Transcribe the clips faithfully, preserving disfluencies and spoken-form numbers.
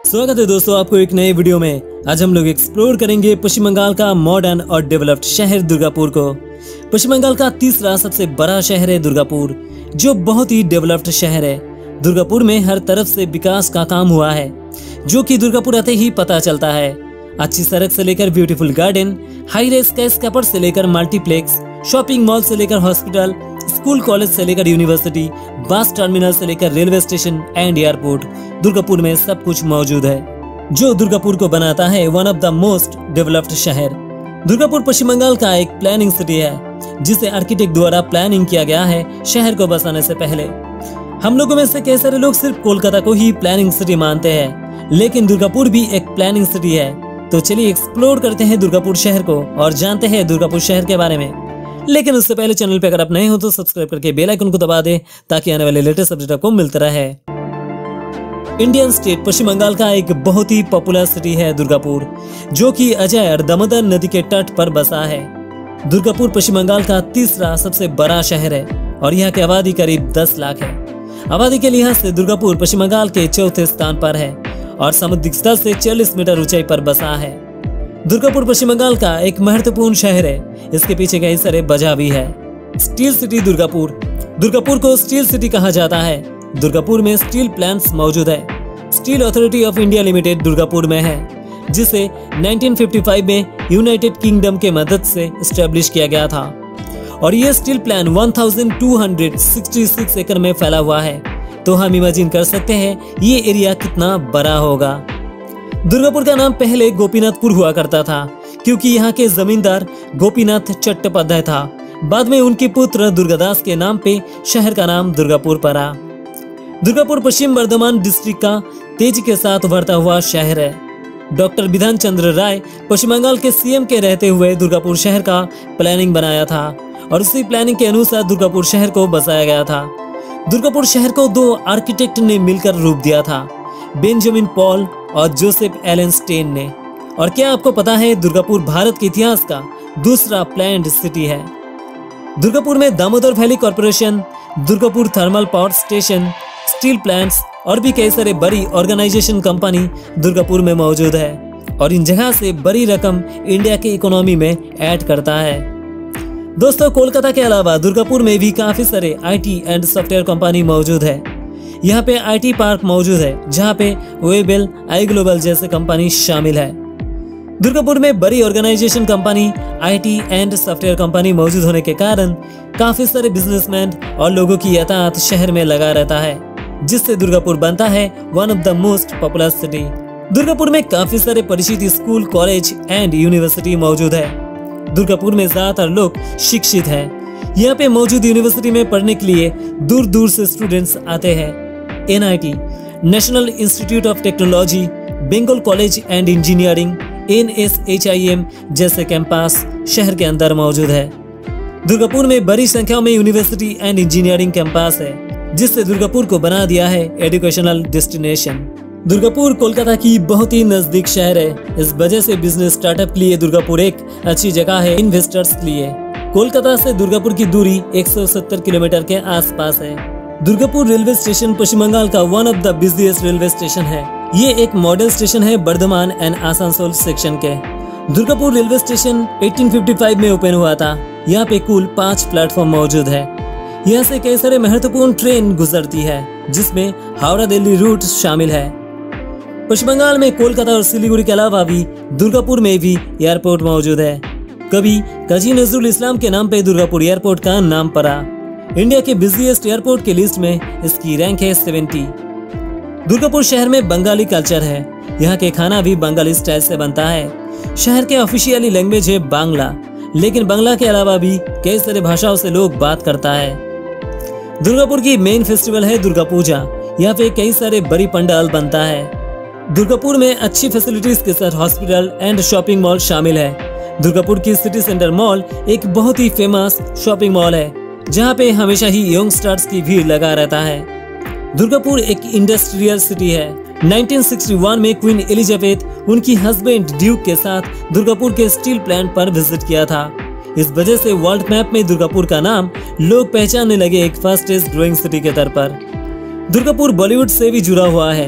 स्वागत है दोस्तों आपको एक नए वीडियो में। आज हम लोग एक्सप्लोर करेंगे पश्चिम बंगाल का मॉडर्न और डेवलप्ड शहर दुर्गापुर को। पश्चिम बंगाल का तीसरा सबसे बड़ा शहर है दुर्गापुर, जो बहुत ही डेवलप्ड शहर है। दुर्गापुर में हर तरफ से विकास का काम हुआ है, जो कि दुर्गापुर आते ही पता चलता है। अच्छी सड़क से लेकर beautiful garden, high rise skyscraper से लेकर मल्टीप्लेक्स, शॉपिंग मॉल से लेकर हॉस्पिटल, स्कूल कॉलेज से लेकर यूनिवर्सिटी, बस टर्मिनल से लेकर railway station and airport, Durgapur में सब कुछ मौजूद है, जो दुर्गापुर को बनाता है one of the most developed शहर। दुर्गापुर पश्चिम बंगाल का एक प्लानिंग सिटी है, जिसे आर्किटेक्ट द्वारा प्लानिंग किया गया है शहर को बसाने से पहले। हम लोगों में से कई सारे लोग सिर्फ कोलकाता को ही प्लानिंग सिटी मानते हैं, लेकिन दुर्गापुर भी एक प्लानिंग सिटी है। तो चलिए एक्सप्लोर करते हैं दुर्गापुर शहर को और जानते हैं दुर्गापुर शहर के बारे में। लेकिन उससे पहले चैनल पे अगर आप नए हो तो सब्सक्राइब करके बेल आइकन को दबा दें, ताकि आने वाले लेटेस्ट अपडेट आपको मिलता रहे। इंडियन स्टेट पश्चिम बंगाल का एक बहुत ही पॉपुलर सिटी है दुर्गापुर, जो कि अजय और दामोदर नदी के तट पर बसा है। दुर्गापुर पश्चिम बंगाल का तीसरा सबसे बड़ा शहर है और यहाँ की आबादी करीब दस लाख है। आबादी के लिहाज से दुर्गापुर पश्चिम बंगाल के चौथे स्थान पर है और समुद्री स्तर से चालीस मीटर ऊंचाई पर बसा है। दुर्गापुर पश्चिम बंगाल का एक महत्वपूर्ण शहर है। इसके पीछे कई सारे वजह भी है। Steel city Durgapur. दुर्गापुर को स्टील सिटी कहा जाता है। दुर्गापुर में स्टील प्लांट्स मौजूद है। Steel authority of India limited Durgapur में है, जिसे उन्नीस सौ पचपन में यूनाइटेड किंगडम के मदद से एस्टेब्लिश किया गया था और ये स्टील प्लांट बारह सौ छियासठ एकड़ में फैला हुआ है। तो हम इमेजिन कर सकते हैं ये एरिया कितना बड़ा होगा। दुर्गापुर का नाम पहले गोपीनाथपुर हुआ करता था, क्योंकि यहाँ के जमींदार गोपीनाथ चट्टोपाध्याय था। बाद में उनके पुत्र दुर्गादास के नाम पे शहर का नाम दुर्गापुर पड़ा। दुर्गापुर पश्चिम बर्धमान डिस्ट्रिक्ट का तेजी के साथ बढ़ता हुआ शहर है। डॉक्टर विधान चंद्र राय पश्चिम बंगाल के सीएम के रहते हुए दुर्गापुर शहर का प्लानिंग बनाया था और उसी प्लानिंग के अनुसार दुर्गापुर शहर को बसाया गया था। दुर्गापुर शहर को दो आर्किटेक्ट ने मिलकर रूप दिया था, बेंजामिन पॉल और जोसेफ एलन स्टेन ने। और क्या आपको पता है दुर्गापुर भारत के इतिहास का दूसरा प्लान्ड सिटी है। दुर्गापुर में Damodar valley corporation, Durgapur thermal power station, steel plants और भी कई सारे बड़ी ऑर्गेनाइजेशन कंपनी दुर्गापुर में मौजूद है और इन जगह से बड़ी रकम इंडिया की इकोनॉमी में ऐड करता है। दोस्तों, कोलकाता के अलावा दुर्गापुर में भी काफी सारे आईटी एंड सॉफ्टवेयर कंपनी मौजूद है। यहाँ पे आईटी पार्क मौजूद है, जहाँ पे वेबल, आई ग्लोबल जैसे कंपनी शामिल है। दुर्गापुर में बड़ी organisation company, IT and software company मौजूद होने के कारण काफी सारे बिजनेसमैन और लोगों की यातायात शहर में लगा रहता है, जिससे दुर्गापुर बनता है one of the most popular city. Durgapur में काफी सारे परिचित स्कूल, कॉलेज एंड यूनिवर्सिटी मौजूद है। दुर्गापुर में ज्यादातर लोग शिक्षित हैं। यहाँ पे मौजूद यूनिवर्सिटी में पढ़ने के लिए दूर दूर से स्टूडेंट्स आते हैं। N I T, national institute of technology, Bengal college and engineering, N S H I M जैसे कैंपस शहर के अंदर मौजूद है। दुर्गापुर में बड़ी संख्या में यूनिवर्सिटी एंड इंजीनियरिंग कैंपस है, जिससे दुर्गापुर को बना दिया है एजुकेशनल डेस्टिनेशन। दुर्गापुर कोलकाता की बहुत ही नजदीक शहर है। इस वजह से बिजनेस स्टार्टअप के लिए दुर्गापुर एक अच्छी जगह है इन्वेस्टर्स के लिए। कोलकाता से दुर्गापुर की दूरी एक सौ सत्तर किलोमीटर के आसपास है। दुर्गापुर रेलवे स्टेशन पश्चिम बंगाल का one of the busiest railway station है। ये एक मॉडल स्टेशन है बर्धमान एंड आसनसोल सेक्शन के। दुर्गापुर रेलवे स्टेशन अठारह सौ पचपन में ओपन हुआ था। यहाँ पे कुल पांच प्लेटफॉर्म मौजूद है। यहाँ से कई सारे महत्वपूर्ण ट्रेन गुजरती है, जिसमें हावड़ा दिल्ली रूट शामिल है। पश्चिम बंगाल में कोलकाता और सिलीगुड़ी के अलावा भी दुर्गापुर में भी एयरपोर्ट मौजूद है। कभी काजी नजरुल इस्लाम के नाम पे दुर्गापुर एयरपोर्ट का नाम पड़ा। इंडिया के बिजिएस्ट एयरपोर्ट की लिस्ट में इसकी रैंक है सत्तर। दुर्गापुर शहर में बंगाली कल्चर है। यहाँ के खाना भी बंगाली स्टाइल से बनता है। शहर के ऑफिशियली लैंग्वेज है बांग्ला, लेकिन बांग्ला के अलावा भी कई सारे भाषाओं से लोग बात करता है। दुर्गापुर की मेन फेस्टिवल है दुर्गा पूजा। यहाँ पे कई सारे बड़ी पंडाल बनता है। दुर्गापुर में अच्छी फैसिलिटीज के साथ हॉस्पिटल एंड शॉपिंग मॉल शामिल है। दुर्गापुर की सिटी सेंटर मॉल एक बहुत ही फेमस शॉपिंग मॉल है, जहाँ पे हमेशा ही यंगस्टर्स की भीड़ लगा रहता है। दुर्गापुर एक इंडस्ट्रियल सिटी है। उन्नीस सौ इकसठ में क्वीन एलिजाबेथ उनकी हस्बैंड ड्यूक के साथ दुर्गापुर के स्टील प्लांट पर विजिट किया था। इस वजह से वर्ल्ड मैप में दुर्गापुर का नाम लोग पहचानने लगे एक फास्टेस्ट ग्रोइंग सिटी के तौर पर। दुर्गापुर बॉलीवुड से भी जुड़ा हुआ है।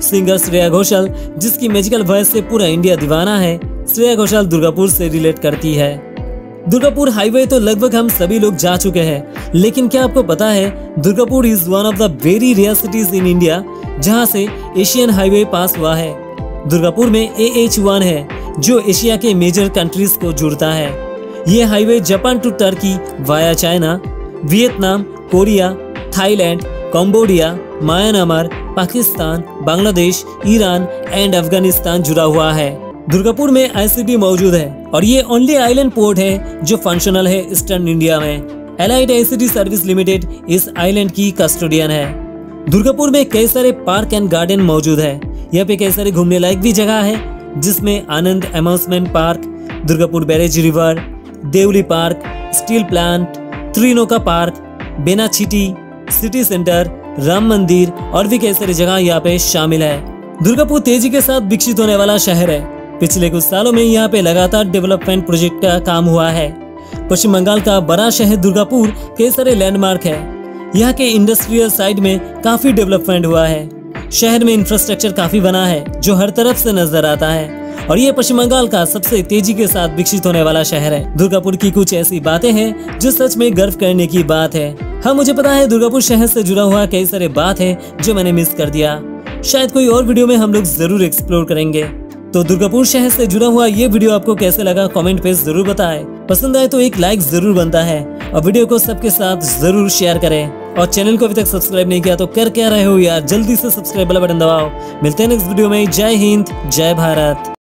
सिंगर श्रेया घोषाल, जिसकी मैजिकल वॉइस से पूरा इंडिया दीवाना है, श्रेया घोषाल दुर्गापुर से रिलेट करती है। दुर्गापुर हाईवे तो लगभग हम सभी लोग जा चुके हैं, लेकिन क्या आपको पता है Durgapur is one of the very rare cities in India जहां से एशियन हाईवे पास हुआ है। दुर्गापुर में ए एच वन है जो एशिया के मेजर कंट्रीज को जोड़ता है। ये highway Japan to Turkey via China, Vietnam, Korea, Thailand, Cambodia, Myanmar, Pakistan, Bangladesh, Iran and Afghanistan जुड़ा हुआ है। दुर्गापुर में आई सी टी मौजूद है और ये ओनली आइलैंड पोर्ट है जो फंक्शनल है ईस्टर्न इंडिया में। Elite I C T service limited इस आइलैंड की कस्टोडियन है। दुर्गापुर में कई सारे पार्क एंड गार्डन मौजूद है। यहाँ पे कई सारे घूमने लायक भी जगह है, जिसमें Anand amusement park, Durgapur barrage river, Deoli park, steel plant, Trinoka park, Benachity, city centre, Ram Mandir और भी कई सारी जगह यहाँ पे शामिल है। दुर्गापुर तेजी के साथ विकसित होने वाला शहर है। पिछले कुछ सालों में यहाँ पे लगातार डेवलपमेंट प्रोजेक्ट का काम हुआ है। पश्चिम बंगाल का बड़ा शहर दुर्गापुर कई सारे लैंडमार्क है। यहाँ के इंडस्ट्रियल साइड में काफी डेवलपमेंट हुआ है। शहर में इंफ्रास्ट्रक्चर काफी बना है जो हर तरफ से नजर आता है और ये पश्चिम बंगाल का सबसे तेजी के साथ विकसित होने वाला शहर है। दुर्गापुर की कुछ ऐसी बातें हैं जो सच में गर्व करने की बात है। हाँ, मुझे पता है दुर्गापुर शहर से जुड़ा हुआ कई सारे बात है जो मैंने मिस कर दिया। शायद कोई और वीडियो में हम लोग जरूर एक्सप्लोर करेंगे। तो दुर्गापुर शहर से जुड़ा हुआ ये वीडियो आपको कैसे लगा कमेंट पे जरूर बताएं। पसंद आए तो एक लाइक जरूर बनता है और वीडियो को सबके साथ जरूर शेयर करें। और चैनल को अभी तक सब्सक्राइब नहीं किया तो कर क्या रहे हो यार, जल्दी से सब्सक्राइब वाला बटन दबाओ। मिलते हैं नेक्स्ट वीडियो में। जय हिंद, जय भारत।